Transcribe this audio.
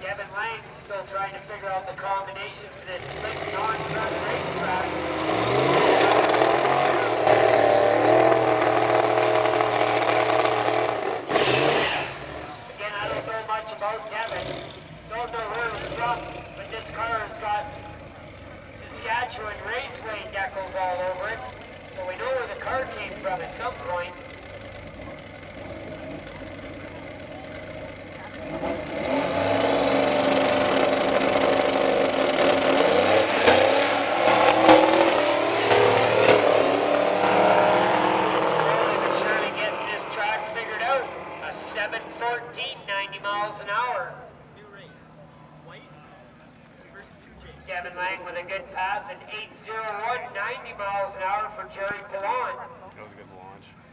Kevin Lang still trying to figure out the combination for this slick non-turn racetrack. Again, I don't know much about Kevin. Don't know where he's from, but this car has got Saskatchewan Raceway decals all over it, so we know where the car came from at some point. Slowly but surely getting this track figured out. A 7:14, 90 miles an hour. Kevin Lang with a good pass, and 8:01, 90 miles an hour for Jerry Pilon. That was a good launch.